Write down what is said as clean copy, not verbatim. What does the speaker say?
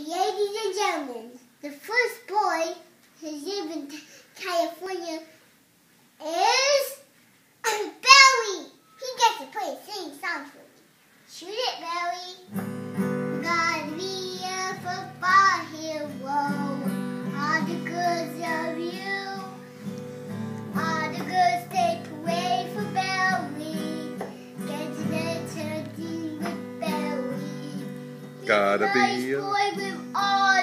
ladies and gentlemen, the first boy who lives in California is Barry. He gets to play a sing song for me. Shoot it, Barry. Gotta be a football hero. All the goods of you. All the goods they parade for Barry. Get to the team with Barry. Gotta be a nice boy with all